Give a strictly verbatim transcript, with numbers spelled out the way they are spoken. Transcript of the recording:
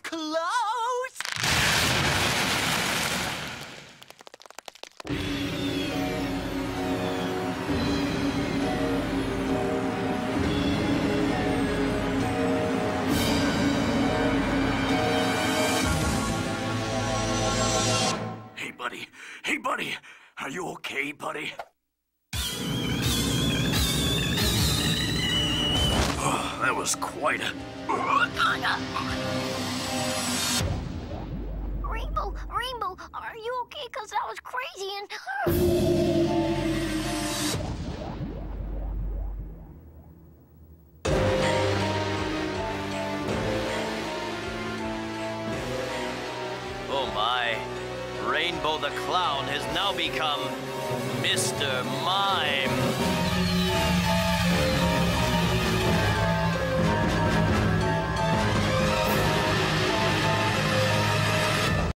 close! Hey, buddy. Hey, buddy. Are you okay, buddy? Oh, that was quite a... Rainbow, Rainbow, are you okay? Because that was crazy and... Oh my. Rainbow the Clown has now become Mister Mime.